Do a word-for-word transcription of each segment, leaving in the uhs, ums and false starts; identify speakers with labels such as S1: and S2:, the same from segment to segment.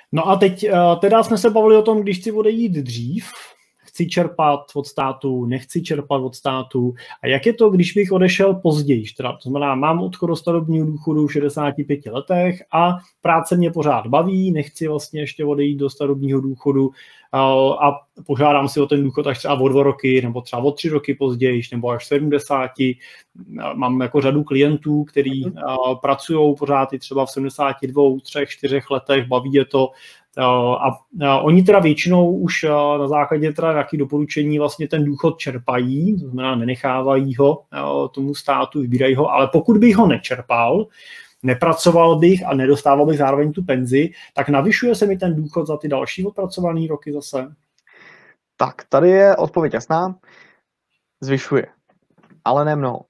S1: No a teď teda jsme se bavili o tom, když chci odejít dřív, chci čerpat od státu, nechci čerpat od státu. A jak je to, když bych odešel později? Teda, to znamená, mám odchod do starobního důchodu v šedesáti pěti letech a práce mě pořád baví, nechci vlastně ještě odejít do starobního důchodu a požádám si o ten důchod až třeba o dva roky, nebo třeba o tři roky později, nebo až sedmdesáti. Mám jako řadu klientů, kteří pracují pořád i třeba v sedmdesáti dvou, třech, čtyřech letech, baví je to. A, a oni teda většinou už na základě teda nějaký doporučení vlastně ten důchod čerpají, to znamená nenechávají ho tomu státu, vybírají ho, ale pokud bych ho nečerpal, nepracoval bych a nedostával bych zároveň tu penzi, tak navyšuje se mi ten důchod za ty další odpracované roky zase?
S2: Tak, tady je odpověď jasná. Zvyšuje, ale ne mnoho.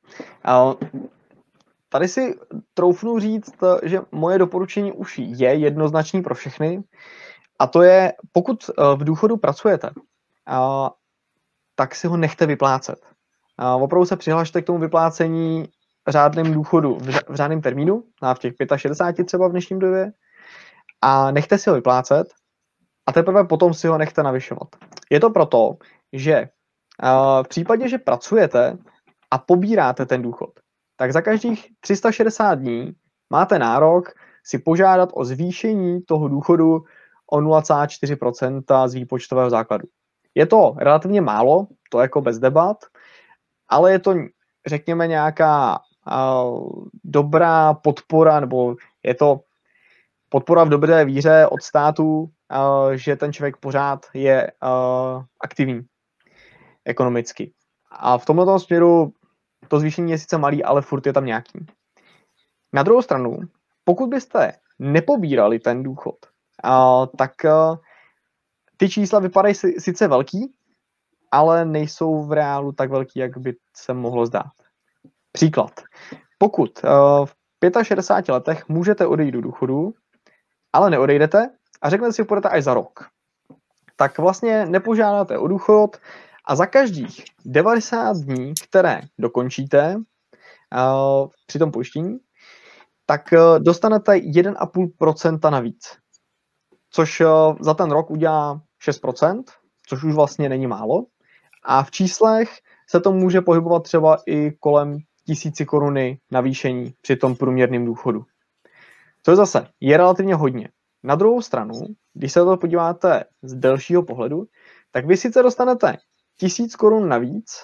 S2: Tady si troufnu říct, že moje doporučení už je jednoznačný pro všechny, a to je, pokud v důchodu pracujete, tak si ho nechte vyplácet. Opravdu se přihlašte k tomu vyplácení řádným důchodu v řádném termínu, v těch šedesáti pěti třeba v dnešním době, a nechte si ho vyplácet a teprve potom si ho nechte navyšovat. Je to proto, že v případě, že pracujete a pobíráte ten důchod, tak za každých tři sta šedesát dní máte nárok si požádat o zvýšení toho důchodu o nula celá čtyři procenta z výpočtového základu. Je to relativně málo, to jako bez debat, ale je to, řekněme, nějaká uh, dobrá podpora, nebo je to podpora v dobré víře od státu, uh, že ten člověk pořád je uh, aktivní ekonomicky. A v tomto směru to zvýšení je sice malý, ale furt je tam nějaký. Na druhou stranu, pokud byste nepobírali ten důchod, uh, tak uh, ty čísla vypadají si, sice velký, ale nejsou v reálu tak velký, jak by se mohlo zdát. Příklad. Pokud uh, v šedesáti pěti letech můžete odejít do důchodu, ale neodejdete a řeknete si, že půjdete až za rok, tak vlastně nepožádáte o důchod a za každých devadesát dní, které dokončíte uh, při tom pojištění, tak uh, dostanete jedna celá pět procenta navíc, což uh, za ten rok udělá šest procent, což už vlastně není málo. A v číslech se to může pohybovat třeba i kolem tisíci koruny navýšení při tom průměrném důchodu. To je zase je relativně hodně. Na druhou stranu, když se to podíváte z delšího pohledu, tak vy sice dostanete tisíc korun navíc,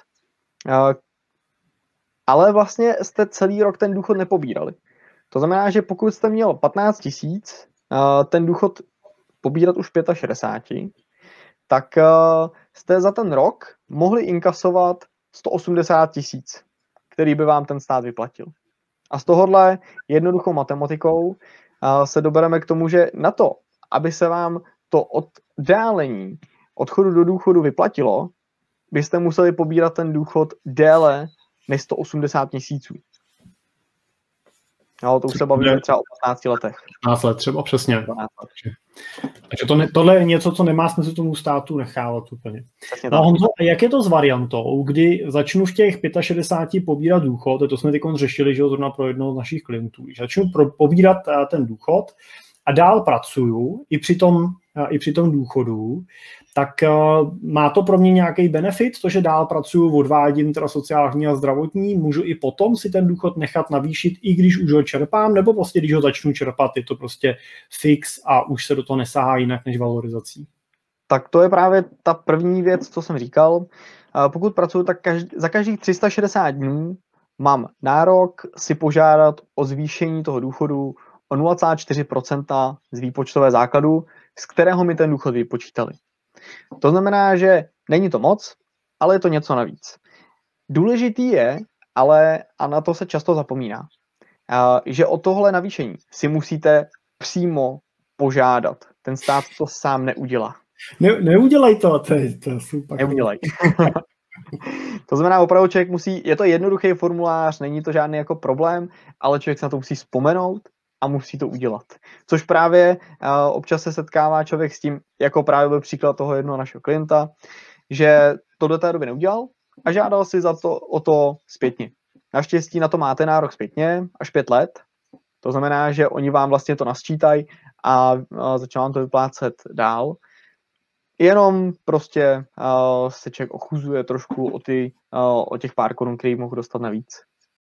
S2: ale vlastně jste celý rok ten důchod nepobírali. To znamená, že pokud jste měl patnáct tisíc, ten důchod pobírat už v šedesáti pěti, tak jste za ten rok mohli inkasovat sto osmdesát tisíc, který by vám ten stát vyplatil. A z tohohle jednoduchou matematikou se dobereme k tomu, že na to, aby se vám to oddálení odchodu do důchodu vyplatilo, byste museli pobírat ten důchod déle než sto osmdesát měsíců. No, to už se bavíme třeba o patnácti letech.
S1: patnáct let třeba, přesně. Takže to ne, tohle je něco, co nemá smysl tomu státu nechávat úplně. No, Honzo, a jak je to s variantou, kdy začnu v těch šedesáti pěti pobírat důchod, to jsme teď řešili, že zrovna pro jednoho z našich klientů, že začnu pro, pobírat ten důchod a dál pracuju i při tom, i při tom důchodu, tak uh, má to pro mě nějaký benefit, to, že dál pracuju, odvádím teda sociální a zdravotní, můžu i potom si ten důchod nechat navýšit, i když už ho čerpám, nebo prostě když ho začnu čerpat, je to prostě fix a už se do toho nesahá jinak než valorizací?
S2: Tak to je právě ta první věc, co jsem říkal. Uh, pokud pracuju, tak každý, za každých tři sta šedesát dní mám nárok si požádat o zvýšení toho důchodu o nula celá čtyři procenta z výpočtové základu, z kterého mi ten důchod vypočítali. To znamená, že není to moc, ale je to něco navíc. Důležitý je, ale a na to se často zapomíná, že o tohle navýšení si musíte přímo požádat. Ten stát to sám neudělá.
S1: Ne, neudělej to, to je, to je super.
S2: Neudělej. To znamená, opravdu člověk musí, je to jednoduchý formulář, není to žádný jako problém, ale člověk se na to musí vzpomenout a musí to udělat. Což právě uh, občas se setkává člověk s tím, jako právě byl příklad toho jednoho našeho klienta, že to do té doby neudělal a žádal si za to, o to zpětně. Naštěstí na to máte nárok zpětně až pět let. To znamená, že oni vám vlastně to nasčítají a, a začal vám to vyplácet dál. Jenom prostě uh, se člověk ochuzuje trošku o, ty, uh, o těch pár korun, který mohl dostat navíc.